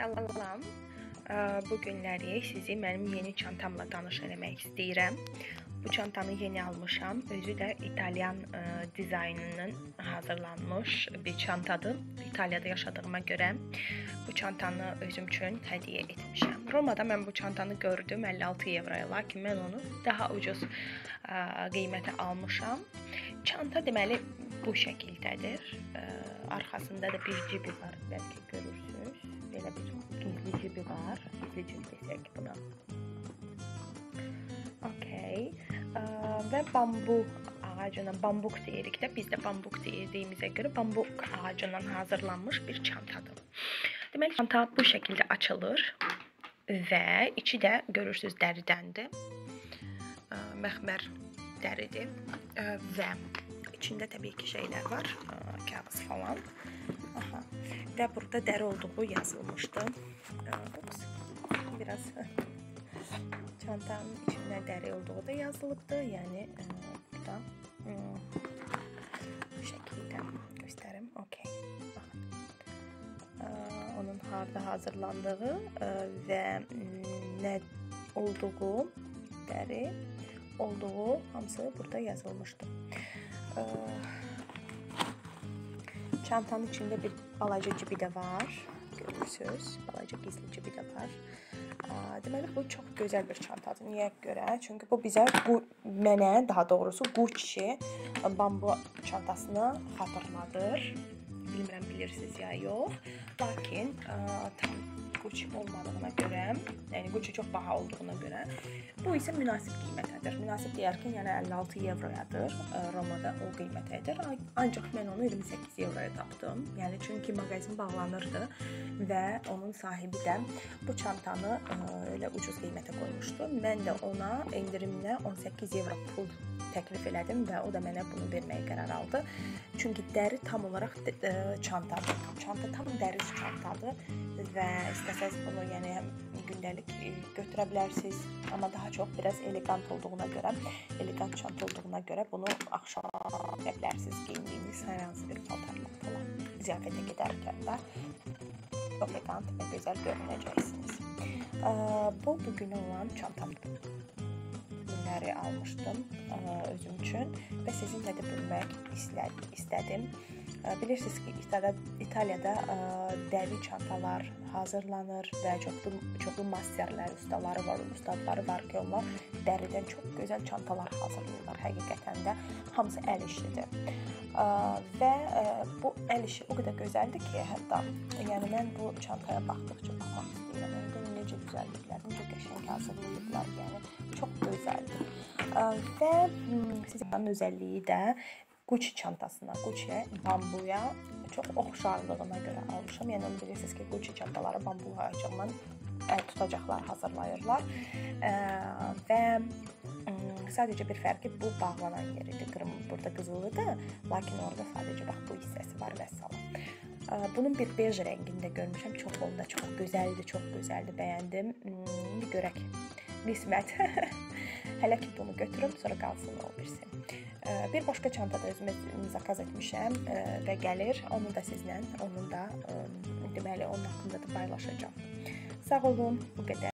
Salam. Bu günləri sizi mənim yeni çantamla tanış eləmək istəyirəm. Bu çantanı yeni almışam. Özü də İtalyan dizaynının hazırlanmış bir çantadır. İtaliyada yaşadığıma görə bu çantanı özüm üçün hədiyyə etmişəm. Romada mən bu çantanı gördüm 56 evroya, lakin mən onu daha ucuz qiymətə almışam. Çanta deməli bu şəkildədir. Arxasında da bir cibi var, bəlkə görürsünüz. Belə bir gizli cibi var. Gizli cib desək buna. Okay. Və bambuk ağacından, bambuk deyirik də, biz də bambuk deyildiyimizə görə bambuk ağacından hazırlanmış bir çantadır. Deməli, çanta bu şəkildə açılır və içi də görürsünüz dəridəndir. Məxmər dəridir və içində təbii ki şeylər var, kağız falan. Aha. Və burada dəri olduğu yazılmışdı. Biraz çantanın içində dəri olduğu da yazılıbdı. Yəni burada bu şəkildə göstərim. Okay. Onun harda hazırlandığı və nə olduğu, dəri olduğu hamısı burada yazılmışdı. Çantanın içində bir balaca cibi də var. Görürsünüz, balaca gizli cibi də var. Deməli, bu çox gözəl bir çantadır. Niyə görə? Çünki bu bizə, mənə daha doğrusu Gucci bambu çantasını xatırladır. Bilmirəm, bilirsiniz ya yox. Lakin tam Gucci olmadığına görə, yəni Gucci çox baha olduğuna görə, bu isə münasib qiymətədir. Münasib deyərkən, yəni 56 evroyadır. Romada o qiymətədir. Ancaq mən onu 28 evroya tapdım. Yəni çünki mağazin bağlanırdı və onun sahibi də bu çantanı elə ucuz qiymətə qoymuşdu. Mən də ona endirimlə 18 evro pul təklif elədim və o da mənə bunu verməyə qərar aldı. Çünki dəri tam olaraq çantadır. Çanta tam dəri çantadır və istəsəz bunu yəni gündəlik götürə bilərsiniz. Amma daha çox biraz elegant olduğuna görə, elegant çanta olduğuna görə bunu axşam edə bilərsiniz geyindiyiniz hər hansı bir paltarla falan. Ziyafətə gedərkən də çox elegant və gözəl görünəcəksiniz. Bu bugün olan çantamdır. Bunları almışdım özüm üçün və sizinlə də bölmək istədim. Bilirsiniz ki, İtaliyada dəri çantalar hazırlanır və çoxlu masterlər, ustadları var ki, onlar dəridən çox gözəl çantalar hazırlayırlar. Həqiqətən də hamısı əl işidir. Və bu əl işi o qədər gözəldir ki, hətta yəni mən bu çantaya baxdıqca baxmaq istəyirəm. Yəni necə düzəldiblər, necə qəşəng hazırlayıblar, yəni çox gözəldir. Və sizin özəlliyi də Gucci çantasına, Gucci bambuya çox oxşarlığına görə almışam. Yəni onu bilirsiniz ki, Gucci çantaları bambu ağacından tutacaqlar hazırlayırlar. Və sadəcə bir fərqi bu bağlanan yeridir. Burada qızılıdır, lakin orada sadəcə bax bu hissəsi var və salam. Bunun bir bej rəngində görmüşəm. Çox oldu, çox gözəldir, bəyəndim. İndi görək. Qismət. Hələ ki bunu götürüm, sonra qalsın o birisi. Bir başqa çanta da özümə zakaz etmişəm və gəlir. Onu da sizlə, onun da deməli onun haqqında da paylaşacağam. Sağ olun, bu qədər.